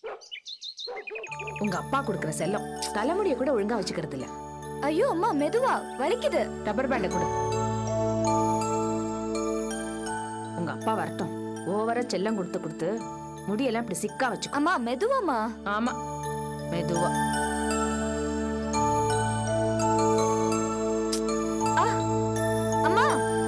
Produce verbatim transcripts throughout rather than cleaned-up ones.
உங்க அப்பா கொடுக்கிற செல்லம் தலைமுடிய கூட ஒழுங்கா வச்சுக்கிறது இல்ல. ஐயோ அம்மா மெதுவா வலிக்குது. ரப்பர் பேண்ட கொடு. உங்க அப்பா வரட்டும். ஓவரா செல்லம் கொடுத்து கொடுத்து முடியெல்லாம் இப்படி சிக்கா வச்சு. அம்மா மெதுவாமா. ஆமா மெதுவா. அம்மா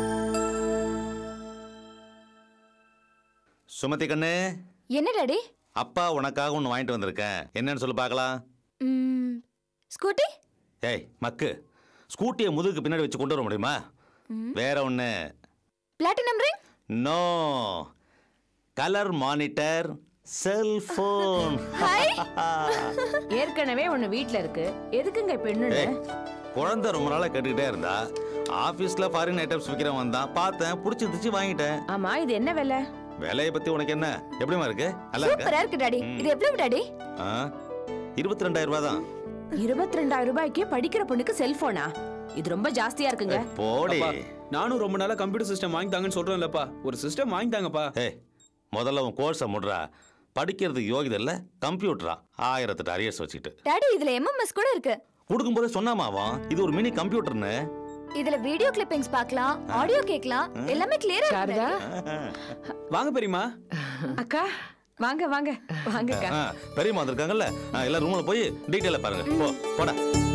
சுமதி கண்ணு. என்ன டாடி? அப்பா உனக்காக ஒன்று வாங்கிட்டு வந்திருக்கேன். என்னன்னு சொல்லி பார்க்கலாம். ஸ்கூட்டி? ஏய் மக்கு, ஸ்கூட்டியை முதுகுக்கு பின்னாடி வச்சு கொண்டு வர முடியுமா? வேற ஒன்று. Platinum ring? No, colour monitor cellphone. ஏற்கனவே ஒண்ணு வீட்ல இருக்கு, எதுக்குங்க பெண்ணு? குழந்தை ரொம்ப நாளா கேட்டுக்கிட்டே இருந்தா. ஆபீஸ்ல ஃபாரின் ஐட்டம்ஸ் விற்கிறவன் தான் பார்த்தேன், பிடிச்சிருந்துச்சு வாங்கிட்டேன். ஆமா இது என்ன விலை? விலையை பத்தி உனக்கு என்ன? எப்படிமா இருக்கு? நல்லா இருக்கு. சூப்பரா இருக்கு டாடி. இது எவ்வளவு டாடி? இருபத்தி ரெண்டாயிரம் ரூபாய் தான். இருபத்தி ரெண்டாயிரம் ரூபாய்க்கு படிக்கிற பொண்ணுக்கு செல்போனா? இது ரொம்ப ஜாஸ்தியா இருக்குங்க. போடி. நானும் ரொம்ப நாளா கம்ப்யூட்டர் சிஸ்டம் வாங்கி தாங்கன்னு சொல்றேன்லப்பா. ஒரு சிஸ்டம் வாங்கி தாங்கப்பா. ஏய் முதல்ல உன் கோர்ஸை முடுறா. படிக்கிறதுக்கு யோகிதை இல்ல, கம்ப்யூட்டரா? ஆயிரத்தெட்டு அரியர்ஸ் வச்சுக்கிட்டு. டாடி இதுல எம்எம்எஸ் கூட இருக்கு. கொடுக்கும்போது சொன்னாமாவா இது ஒரு மினி கம்ப்யூட்டர்னு? இதுல வீடியோ கிளிப்பிங்ஸ் பார்க்கலாம், ஆடியோ கேட்கலாம், எல்லாமே கிளியரா இருக்கு. வாங்க பெரியமா. அக்கா வாங்க வாங்க வாங்க அக்கா. பெரியமா வந்திருக்காங்கல்ல, எல்லாரும் ரூம்ல போய் டீடைலா பாருங்க. போ போடா.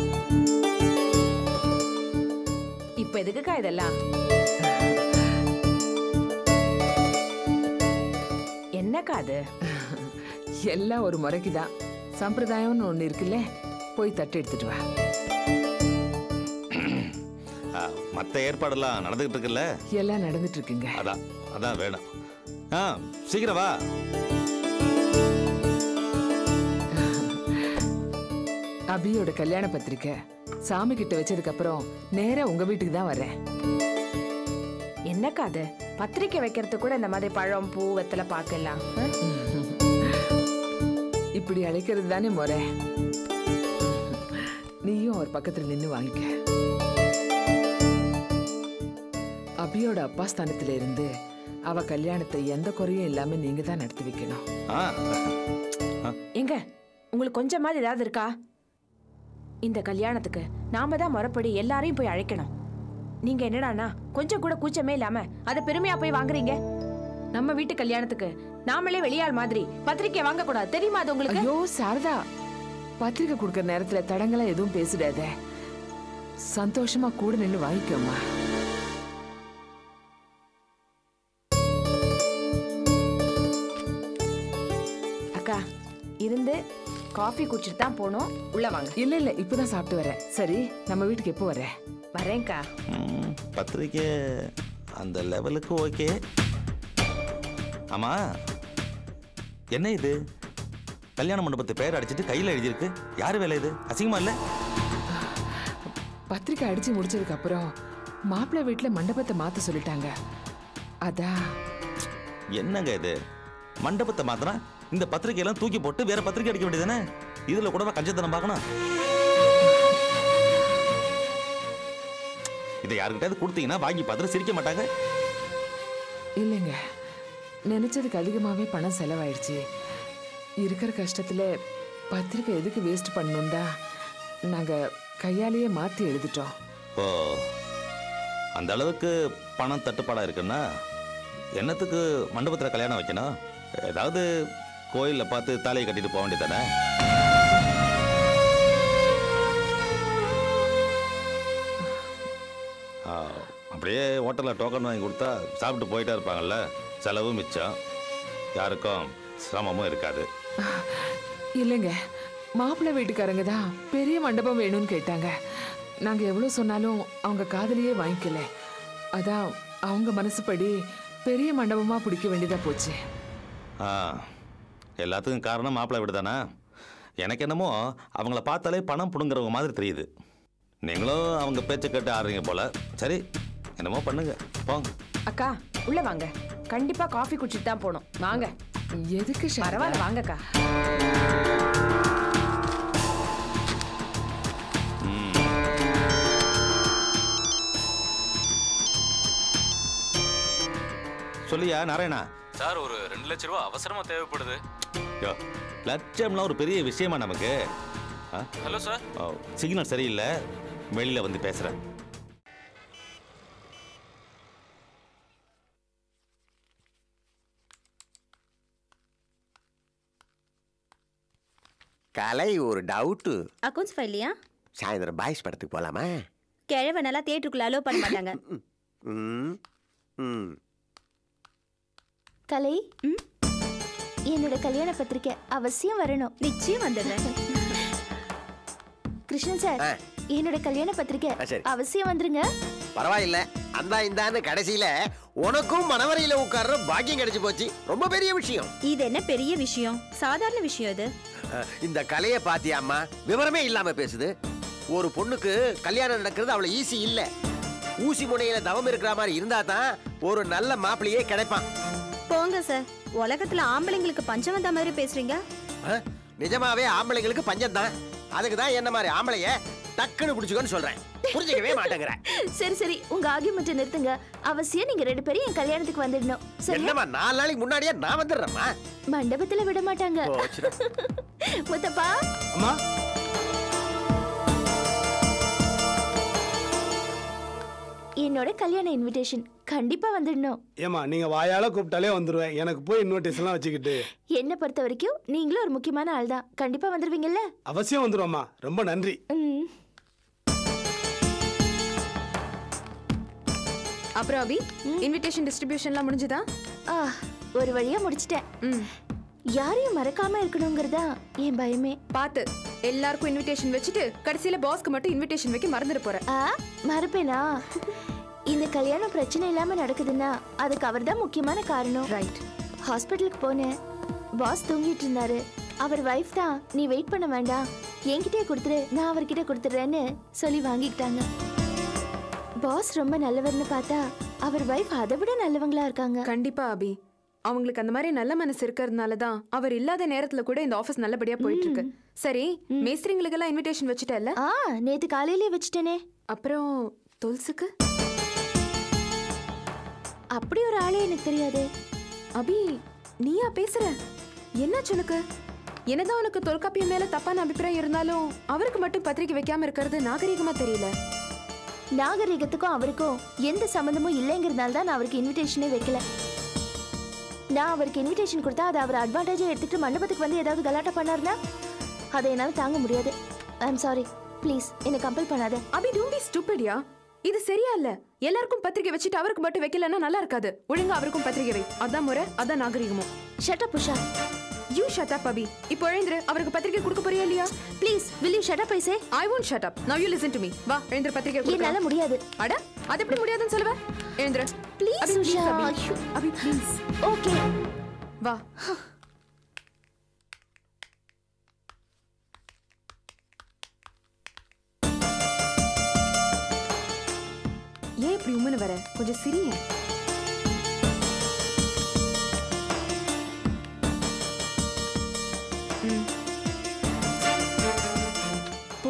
இப்போ எதுக்குக்கா இதெல்லாம்? என்னக்கா அது? எல்லாம் ஒரு முறைக்குதான். சம்பிரதாயம்னு ஒண்ணு இருக்குல்ல, போய் தட்டு எடுத்துட்டு வா. மத்த ஏற்பாடெல்லாம் நடந்துகிட்டு இருக்குல்ல? எல்லாம் நடந்துட்டு இருக்குங்க. அதான் அதான் வேணும். சீக்கிரம் வா. அபியோட கல்யாண பத்திரிக்கை சாமி கிட்ட வச்சதுக்கு அப்புறம் நேரா உங்க வீட்டுக்கு தான் வரேன். என்னக்கா அது? பத்திரிக்கை வைக்கிறது கூட இந்த மாதிரி பழம் பூ வெத்தலை பார்க்கலாம். இப்படி அழைக்கிறது தானே முறை. நீயும் ஒரு பக்கத்துல நின்னு வாங்கிக்க. அபியோட அப்பா ஸ்தானத்துல இருந்து அவ கல்யாணத்தை எந்த குறையும் இல்லாம நீங்க தான் நடத்தி வைக்கணும். எங்க உங்களுக்கு கொஞ்சமாவது ஏதாவது இருக்கா? இந்த கல்யாணத்துக்கு நாம தான் முறைப்படி எல்லாரையும் போய் அழைக்கணும். நீங்க என்னடானா கொஞ்சம் கூட கூச்சமே இல்லாம அதை பெருமையா போய் வாங்குறீங்க. நம்ம வீட்டு கல்யாணத்துக்கு நாமளே வெளியாள் மாதிரி பத்திரிக்கை வாங்க கூடாது, தெரியுமா அது உங்களுக்கு? ஐயோ சாரதா, பத்திரிக்கை கொடுக்கற நேரத்துல தடங்களா எதுவும் பேசிடாத. சந்தோஷமா கூட நின்று வாங்கிக்கோமா. அக்கா இருந்து காஃபி குடிச்சிட்டு தான் போனோம். உள்ள வாங்க. இல்ல இல்ல இப்பதான் சாப்பிட்டு வரேன். சரி நம்ம வீட்டுக்கு எப்போ வர? வரேன்க்கா. பத்திரிக்கை அந்த லெவலுக்கு ஓகே. ஆமா என்ன இது? கல்யாண மண்டபத்தை பெயர் அடிச்சிட்டு கையில எழுதியிருக்கு. யாரு வேலை இது? அசிங்கமா இல்ல? பத்திரிக்கை அடிச்சு முடிச்சதுக்கு அப்புறம் மாப்பிள்ளை வீட்டுல மண்டபத்தை மாத்த சொல்லிட்டாங்க. அதான். என்னங்க இது? மண்டபத்தை மாத்தினா இந்த பத்திரிகையெல்லாம் தூக்கி போட்டு வேற பத்திரிக்கை அடிக்க வேண்டியதானே? இதுல கூட கஞ்சத்தனம் பார்க்கணும். இதை யாருக்கிட்ட கொடுத்தீங்கன்னா வாங்கி பார்த்துட்டு சிரிக்க மாட்டாங்க. இல்லைங்க, நினைச்சதுக்கு அதிகமாவே பணம் செலவாயிடுச்சு. இருக்கிற கஷ்டத்துல பத்திரிக்கை எதுக்கு வேஸ்ட் பண்ணணும்டா நாங்க கையாலேயே மாத்தி எழுதிட்டோம். ஓ, அந்த அளவுக்கு பணம் தட்டுப்பாடா இருக்குன்னா என்னத்துக்கு மண்டபத்தில் கல்யாணம் வைக்கணும்? ஏதாவது கோயிலில் பார்த்து தாலியை கட்டிட்டு போக வேண்டியதானே? அப்படியே ஹோட்டலில் டோக்கன் வாங்கி கொடுத்தா சாப்பிட்டு போயிட்டே இருப்பாங்கல்ல, செலவும் மிச்சம், யாருக்கும் சிரமமும் இருக்காது. இல்லைங்க, மாப்பிள்ளை வீட்டுக்காரங்க தான் பெரிய மண்டபம் வேணும்னு கேட்டாங்க. நாங்க எவ்வளவு சொன்னாலும் அவங்க காதலியே வாங்கிக்கல. அதான் அவங்க மனசுப்படி பெரிய மண்டபமா பிடிக்க வேண்டியதா போச்சு. ஆ, எல்லாத்துக்கும் காரணம் மாப்பிள்ளை வீடு தானே. எனக்கு என்னமோ அவங்கள பார்த்தாலே பணம் புடுங்குறவங்க மாதிரி தெரியுது. நீங்களும் அவங்க பேச்சை கேட்டு ஆடுறீங்க போல. சரி, என்னமோ பண்ணுங்க, போங்க. அக்கா உள்ள வாங்க. கண்டிப்பா காஃபி குடிச்சிட்டு தான் போகணும். வாங்க. எதுக்கு? பரவாயில்ல வாங்கக்கா. சொல்லியா நாராயணா? சார், ஒரு ரெண்டு லட்ச ரூபா அவசரமா தேவைப்படுது. யோ, லட்சம்லாம் ஒரு பெரிய விஷயமா நமக்கு? Hello sir. சிக்னல் சரியில்லை, வெளியில வந்து பேசுறேன். கலை ஒரு டவுட்டு. அக்கௌண்ட்ஸ் ஃபைல்லையா? சாயந்தரம் பாய்ஸ் படத்துக்கு போலாமா? கிழவனெல்லாம் தியேட்டருக்குள்ள அலோவ் பண்ண மாட்டாங்க. ம் ம் கலை, என்னோட கல்யாண பத்திரிக்கை அவசியம் வரணும். நிச்சயம் வந்துடுறேன். கிருஷ்ணன் சார், என்னோட கல்யாண பத்திரிக்கை அவசியம் வந்துருங்க. பரவாயில்ல, அந்த இந்தான்னு கடைசியில உனக்கும் மனவரையில உட்கார்ற பாக்கியம் கிடைச்சு போச்சு. ரொம்ப பெரிய விஷயம். இது என்ன பெரிய விஷயம்? சாதாரண விஷயம் இது. இந்த கலையை பாத்தியாம்மா, விவரமே இல்லாம பேசுது. ஒரு பொண்ணுக்கு கல்யாணம் நடக்கிறது அவ்வளவு ஈஸி இல்ல. ஊசி முனையில தவம் இருக்கிற மாதிரி இருந்தா தான் ஒரு நல்ல மாப்பிள்ளையே கிடைப்பான். போங்க சார், உலகத்துல ஆம்பளைங்களுக்கு பஞ்சம் வந்த மாதிரி பேசுறீங்க. நிஜமாவே ஆம்பளைங்களுக்கு பஞ்சம் தான். அதுக்கு தான் என்ன மாதிரி ஆம்பளைய டக்குன்னு பிடிச்சுக்கோன்னு சொல்றேன். புரிஞ்சுக்கவே மாட்டேங்கிற. சரி சரி, உங்க ஆர்கியூமெண்ட் நிறுத்துங்க. அவசியம் நீங்க ரெண்டு பேரும் என் கல்யாணத்துக்கு வந்துடணும். என்னம்மா, நாலு நாளைக்கு முன்னாடியே நான் வந்துடுறேம்மா. மண்டபத்துல விட மாட்டாங்க. முத்தப்பா அம்மா, என்னோட கல்யாண இன்விடேஷன் கண்டிப்பா வந்துடணும். ஏமா நீங்க வாயால கூப்பிட்டாலே வந்துருவேன். எனக்கு போய் இன்விடேஷன்லாம் வச்சுக்கிட்டு. என்ன பொறுத்த வரைக்கும் நீங்களும் ஒரு முக்கியமான ஆள் தான். கண்டிப்பா வந்துருவீங்கல்ல? அவசியம் வந்துருவோம்மா. ரொம்ப நன்றி. அப்புறம் அபி, இன்விடேஷன் டிஸ்ட்ரிபியூஷன்லாம் முடிஞ்சுதா? ஆ, ஒரு வழியா முடிச்சிட்டேன். யாரையும் மறக்காம இருக்கணுங்கிறதா என் பயமே. பாத்து, எல்லாருக்கும் இன்விடேஷன் வச்சுட்டு கடைசியில பாஸ்க்கு மட்டும் இன்விடேஷன் வைக்க மறந்துட்டு போறேன். ஆ, மறப்பேனா? இந்த கல்யாணம் பிரச்சனை இல்லாம நடக்குதுன்னா அதுக்கு அவர் தான் முக்கியமான காரணம். ரைட். ஹாஸ்பிட்டலுக்கு போனேன். பாஸ் தூங்கிட்டு இருந்தாரு. அவர் வைஃப் தான், நீ வெயிட் பண்ண வேண்டாம், என்கிட்டயே கொடுத்துரு, நான் அவர்கிட்ட கொடுத்துறேன்னு சொல்லி வாங்கிக்கிட்டாங்க. பாஸ் ரொம்ப நல்லவர்னு பார்த்தா அவர் வைஃப் அதை விட நல்லவங்களா இருக்காங்க. கண்டிப்பா அபி, அவங்களுக்கு அந்த மாதிரி நல்ல மனசு இருக்கிறதுனால தான் அவர் இல்லாத நேரத்துல கூட இந்த ஆபீஸ் நல்லபடியா போயிட்டு இருக்கு. சரி, மேஸ்திரிங்களுக்கு எல்லாம் இன்விடேஷன் வச்சுட்டேல்ல? ஆ, நேத்து காலையிலே வச்சுட்டேனே. அப்புறம் துல்சுக்கு? அப்படி ஒரு ஆளே எனக்கு தெரியாது. அபி, நீயா பேசுற? என்னாச்சு உனக்கு? என்னதான் உனக்கு தொல்காப்பியம் மேல தப்பான அபிப்பிராயம் இருந்தாலும் அவருக்கு மட்டும் பத்திரிக்கை வைக்காம இருக்கிறது நாகரீகமா தெரியல. நாகரீகத்துக்கும் அவருக்கும் எந்த சம்பந்தமும் இல்லைங்கிறதுனால தான் நான் அவருக்கு இன்விடேஷனே வைக்கல. நான் அவருக்கு இன்விடேஷன் கொடுத்தா அதை அவர் அட்வான்டேஜா எடுத்துட்டு மண்டபத்துக்கு வந்து ஏதாவது கலாட்டா பண்ணாருன்னா அதை என்னால தாங்க முடியாது. ஐ எம் சாரி, ப்ளீஸ் என்னை கம்பல் பண்ணாத. அபி, டோன்ட் பீ ஸ்டூபிட்யா. இது சரியா இல்ல. எல்லாருக்கும் பத்திரிக்கை வச்சுட்டு அவருக்கு மட்டும் வைக்கலன்னா நல்லா இருக்காது. ஒழுங்கா அவருக்கும் பத்திரிக்கை வை. அதான் முறை, அதான் நாகரீகமும். Shut up Usha. You shut up Abhi. இப்போ எழுந்திரு. அவருக்கு பத்திரிக்கை கொடுக்க போறியா இல்லையா? Please will you shut up? I say. I won't shut up. Now you listen to me. வா, எழுந்திரு, பத்திரிக்கை கொடுக்க. என்னால முடியாது. அட, அது எப்படி முடியாதுன்னு சொல்லுவ? எழுந்திரு. Please Abhi, Usha. Abhi. Abhi, please. Okay. வா. ஏன் இப்படி உம்மனு வர? கொஞ்சம் சிரிய. போ.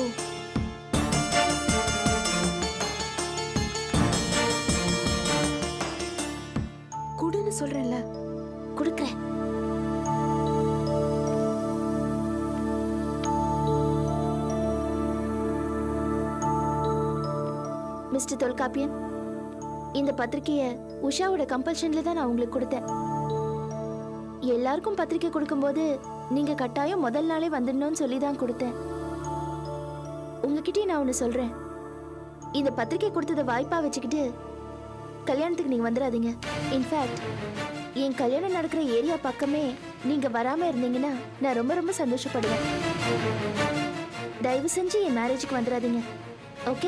குடுன்னு சொல்றேன்ல. கொடுக்கிறேன். மிஸ்டர் தொல்காப்பியன், இந்த பத்திரிக்கையை உஷாவோட கம்பல்ஷன்ல தான் நான் உங்களுக்கு கொடுத்தேன். எல்லாருக்கும் பத்திரிக்கை கொடுக்கும்போது நீங்க கட்டாயம் முதல் நாளே வந்துடணும்னு சொல்லி தான் கொடுத்தேன். உங்ககிட்டயே நான் ஒன்று சொல்றேன். இந்த பத்திரிக்கை கொடுத்ததை வாய்ப்பா வச்சுக்கிட்டு கல்யாணத்துக்கு நீங்க வந்துடாதீங்க. இன்ஃபேக்ட் என் கல்யாணம் நடக்கிற ஏரியா பக்கமே நீங்க வராம இருந்தீங்கன்னா நான் ரொம்ப ரொம்ப சந்தோஷப்படுவேன். தயவு செஞ்சு என் மேரேஜுக்கு வந்துடாதீங்க. ஓகே?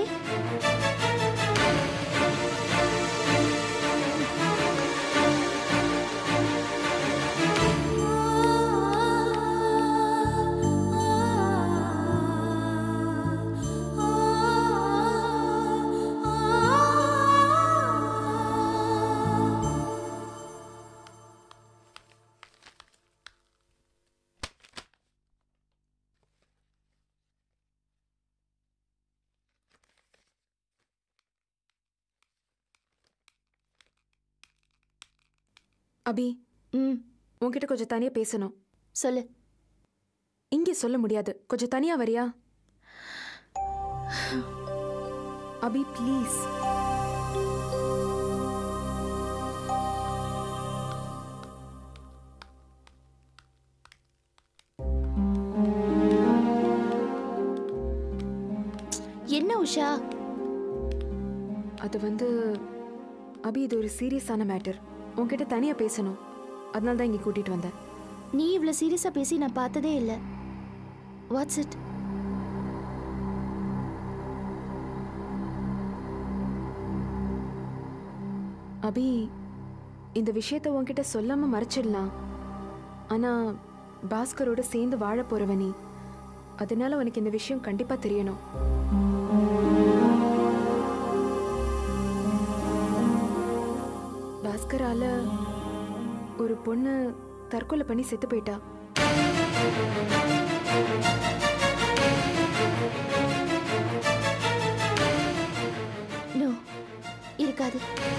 அபி, ம், உன்கிட்ட கொஞ்சம் தனியா பேசணும். சொல்லு. இங்கே சொல்ல முடியாது. கொஞ்சம் தனியா வரியா? அபி ப்ளீஸ். என்ன உஷா? அது வந்து அபி, இது ஒரு சீரியஸான மேட்டர். உன்கிட்ட தனியா பேசணும். அதனால தான் இங்கே கூட்டிட்டு வந்தேன். நீ இவ்வளவு சீரியஸா பேசி நான் பார்த்ததே இல்லை. Watts it? அபி, இந்த விஷயத்த உன்கிட்ட சொல்லாம மறைச்சிடலாம். ஆனா பாஸ்கரோட சேர்ந்து வாழ போறவ நீ. அதனால உனக்கு இந்த விஷயம் கண்டிப்பா தெரியணும். பாஸ்கரால ஒரு பொண்ணு தற்கொலை பண்ணி செத்து போயிட்டா. நோ, இருக்காது.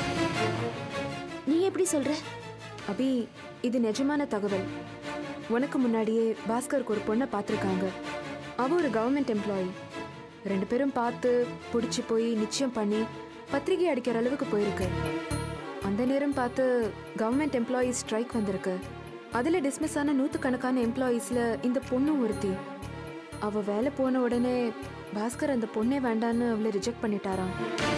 நீ எப்படி சொல்ற? அபி, இது நிஜமான தகவல். உனக்கு முன்னாடியே பாஸ்கருக்கு ஒரு பொண்ணை பார்த்துருக்காங்க. அவ ஒரு கவர்மெண்ட் எம்ப்ளாயி. ரெண்டு பேரும் பார்த்து பிடிச்சி போய் நிச்சயம் பண்ணி பத்திரிகை அடிக்கிற அளவுக்கு போயிருக்கு. அந்த நேரம் பார்த்து கவர்மெண்ட் எம்ப்ளாயீஸ் ஸ்ட்ரைக் வந்திருக்கு. அதில் டிஸ்மிஸ் ஆன நூற்றுக்கணக்கான எம்ப்ளாயீஸில் இந்த பொண்ணும் ஒருத்தி. அவள் வேலை போன உடனே பாஸ்கர் அந்த பொண்ணே வேண்டான்னு அவளை ரிஜெக்ட் பண்ணிட்டாராம்.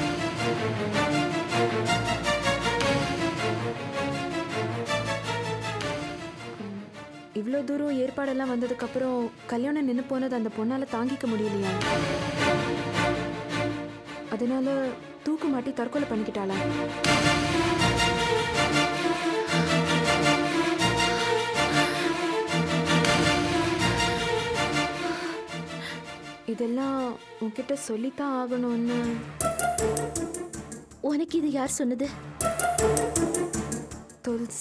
இவ்வளோ தூரம் ஏற்பாடெல்லாம் வந்ததுக்கப்புறம் கல்யாணம் நின்று போனது அந்த பொண்ணால் தாங்கிக்க முடியலையா? அதனால தூக்கு மாட்டி தற்கொலை பண்ணிக்கிட்டாளா? இதெல்லாம் உன்கிட்ட சொல்லித்தான் ஆகணும்னு. உனக்கு இது யார் சொன்னது? தொல்ஸ்.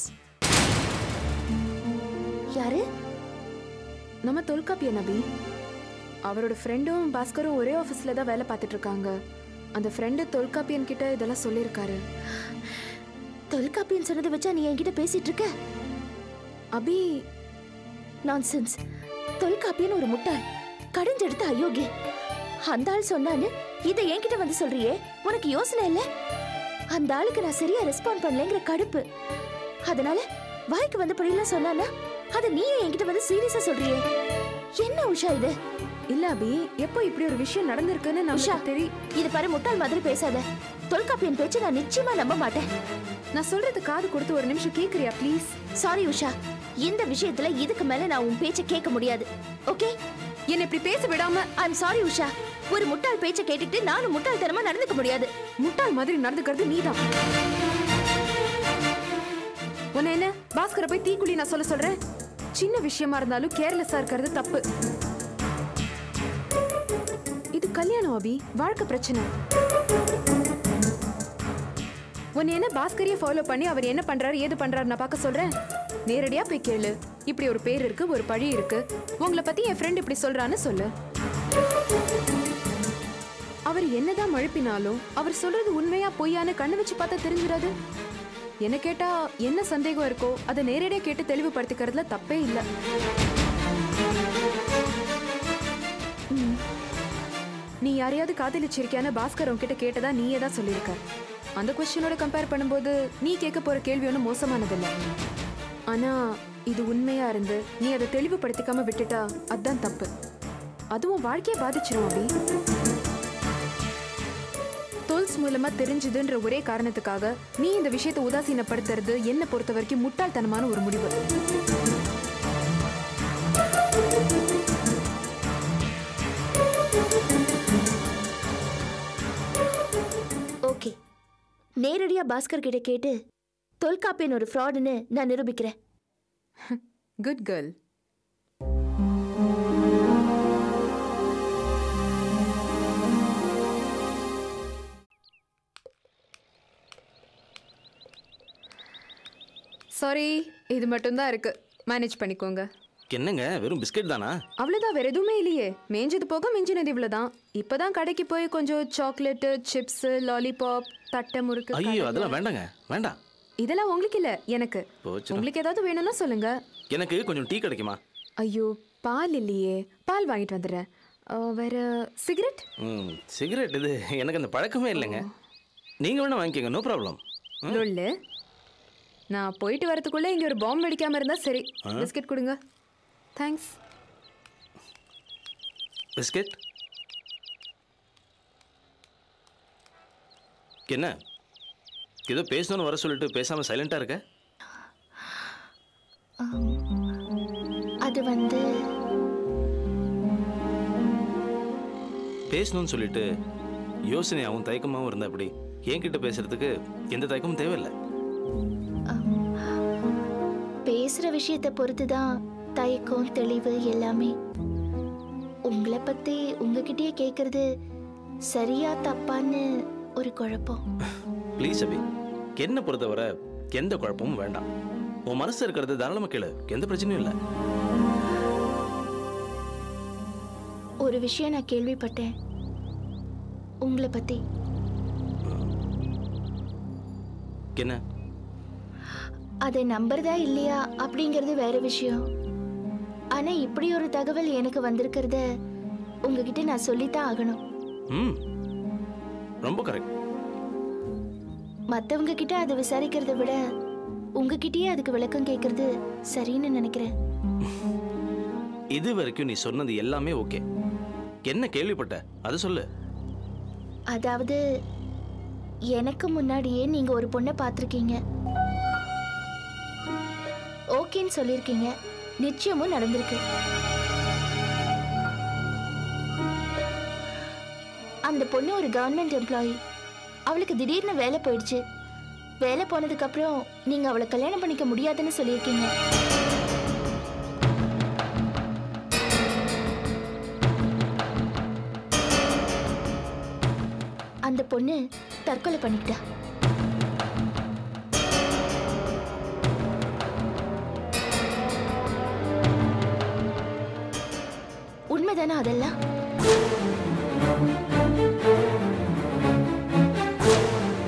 யாரு? நம்ம தொல்காப்பிய நபி. அவரோட ஃப்ரெண்டும் பாஸ்கரும் ஒரே ஆஃபீஸில் தான் வேலை பார்த்துட்டு இருக்காங்க. அந்த ஃப்ரெண்டு தொல்காப்பியன் கிட்ட இதெல்லாம் சொல்லியிருக்காரு. தொல்காப்பியன் சொன்னதை வச்சா நீ என்கிட்ட பேசிட்டு இருக்க? அபி, நான்சென்ஸ். தொல்காப்பியன் ஒரு முட்டாள், கடிஞ்செடுத்த அயோக்கிய. அந்த ஆள் சொன்னான்னு இதை என்கிட்ட வந்து சொல்றியே, உனக்கு யோசனை இல்ல? அந்த ஆளுக்கு நான் சரியா ரெஸ்பாண்ட் பண்ணலங்கிற கடுப்பு. அதனால வாய்க்கு வந்த படியெல்லாம் சொன்னானா அதை நீ என்கிட்ட வந்து சீரியஸா சொல்றியே. என்ன உஷா இது? இல்ல அபி, எப்போ இப்படி ஒரு விஷயம் நடந்திருக்குன்னு நமக்கு தெரி. இது பாரு, முட்டாள் மாதிரி பேசாத. தொல்காப்பியன் பேச்சு நான் நிச்சயமா நம்ப மாட்டேன். நான் சொல்றது காது கொடுத்து ஒரு நிமிஷம் கேக்குறியா ப்ளீஸ்? சாரி உஷா, இந்த விஷயத்துல இதுக்கு மேல நான் உன் பேச்ச கேட்க முடியாது. ஓகே? என்ன இப்படி பேச விடாம. I am sorry Usha. ஒரு முட்டாள் பேச்ச கேட்டுட்டு நானும் முட்டாள்தனமா நடந்துக்க முடியாது. முட்டாள் மாதிரி நடந்துக்கிறது நீதான். உன்ன என்ன பாஸ்கரை போய் தீக்குழி நான் சொல்ல சொல்றேன்? சின்ன விஷயமா இருந்தாலும் கேர்லெஸ்ஸா இருக்கிறது தப்பு. இது கல்யாணம் அபி, வாழ்க்கை பிரச்சனை. உன்னை என்ன பாஸ்கரையே ஃபாலோ பண்ணி அவர் என்ன பண்றாரு ஏது பண்றாரு நான் பார்க்க சொல்றேன். நேரடியா போய் கேளு. இப்படி ஒரு பேர் இருக்கு, ஒரு பழி இருக்கு, உங்களை பத்தி என் ஃப்ரெண்ட் இப்படி சொல்றான்னு சொல்லு. அவர் என்னதான் மழுப்பினாலும் அவர் சொல்றது உண்மையா பொய்யான்னு கண்ணு வச்சு பார்த்தா தெரிஞ்சிடாது. என்ன கேட்டா என்ன சந்தேகம் இருக்கோ அதை நேரடியா கேட்டு தெளிவுபடுத்திக்கிறதுல தப்பே இல்லை. நீ யாரையாவது காதலிச்சிருக்கியான பாஸ்கர் உன்கிட்ட கேட்டதா நீயே தான் சொல்லியிருக்க. அந்த கொஸ்டினோட கம்பேர் பண்ணும்போது நீ கேட்க போற கேள்வி ஒன்றும் மோசமானதில்லை. ஆனா இது உண்மையா இருந்து நீ அதை தெளிவுபடுத்திக்காம விட்டுட்டா அதுதான் தப்பு. அதுவும் வாழ்க்கையை பாதிச்சிரும் அபி. தொல்ஸ் மூலமா தெரிஞ்சதுன்ற ஒரே காரணத்துக்காக நீ இந்த விஷயத்தை உதாசீனப்படுத்துறது என்ன பொறுத்த வரைக்கும் முட்டாள்தனமான ஒரு முடிவு. ஓகே, நேரடியா பாஸ்கர் கிட்ட கேட்டு தொல்காப்பியன் ஒரு ஃப்ராடுன்னு நான் நிரூபிக்கிறேன். Good girl. சாரி, இது மட்டும் தான் இருக்கு, மேனேஜ் பண்ணிக்கோங்க. என்னங்க வெறும் பிஸ்கட் தானா? அவ்வளவுதான், வேற எதுவுமே இல்லையே. மேஞ்சது போக மிஞ்சினது இவ்வளவுதான். இப்பதான் கடைக்கு போய் கொஞ்சம் சாக்லேட், சிப்ஸ், லாலிபாப், தட்டை முறுக்கு. ஐயோ அதெல்லாம் வேண்டாங்க, வேண்டாம். இதெல்லாம் உங்களுக்கு இல்ல, எனக்கு. உங்களுக்கு ஏதாவது வேணும்னா சொல்லுங்க. எனக்கு கொஞ்சம் டீ கிடைக்குமா? ஐயோ பால் இல்லையே, பால் வாங்கிட்டு வந்துடுறேன். வேற சிகரெட்? ம் சிகரெட் இது எனக்கு அந்த பழக்கமே இல்லைங்க. நீங்கள் வேணா வாங்கிக்கோங்க, நோ ப்ராப்ளம். லொல்லு, நான் போயிட்டு வரதுக்குள்ளே இங்கே ஒரு பாம்பு வெடிக்காமல் இருந்தால் சரி. பிஸ்கெட் கொடுங்க. தேங்க்ஸ். பிஸ்கெட் என்ன ஏதோ பேசணும்னு வர சொல்லிட்டு பேசாமல் சைலண்டாக இருக்க? அது வந்து பேசணும்னு சொல்லிட்டு யோசனையாகவும் தயக்கமாகவும் இருந்தா அப்படி என்கிட்ட பேசுறதுக்கு எந்த தயக்கமும் தேவையில்லை. பேசுற விஷயத்தை பொறுத்து தான் தயக்கம் தெளிவு எல்லாமே. உங்களை பத்தி உங்ககிட்டயே கேட்கறது சரியா தப்பான்னு ஒரு குழப்பம். ப்ளீஸ் அபி, என்ன பொறுத்தவரை எந்த குழப்பமும் வேண்டாம். உன் மனசு இருக்கிறது தாராளமா கேளு, எந்த பிரச்சனையும் இல்லை. ஒரு விஷயம் நான் கேள்விப்பட்டேன் உங்களை பத்தி. என்ன? அதை நம்புறதா இல்லையா அப்படிங்கிறது வேற விஷயம். ஆனா இப்படி ஒரு தகவல் எனக்கு வந்திருக்கிறத உங்ககிட்ட நான் சொல்லித்தான் ஆகணும். ம் ரொம்ப கரெக்ட். மத்தவங்க கிட்ட அதை விசாரிக்கிறத விட உங்ககிட்டயே அதுக்கு விளக்கம் கேட்கறது சரின்னு நினைக்கிறேன். இது வரைக்கும் நீ சொன்னது எல்லாமே ஓகே. என்ன கேள்விப்பட்ட அதை சொல்லு. அதாவது எனக்கு முன்னாடியே நீங்க ஒரு பொண்ணை பார்த்திருக்கீங்க, ஓகேன்னு சொல்லியிருக்கீங்க, நிச்சயமும் நடந்திருக்கு. அந்த பொண்ணு ஒரு கவர்மெண்ட் எம்ப்ளாயி. அவளுக்கு திடீர்னு வேலை போயிடுச்சு. வேலை போனதுக்கு அப்புறம் நீங்க அவளை கல்யாணம் பண்ணிக்க முடியாதுன்னு சொல்லியிருக்கீங்க. அந்த பொண்ணு தற்கொலை பண்ணிக்கிட்டா. உண்மைதானா அதெல்லாம்?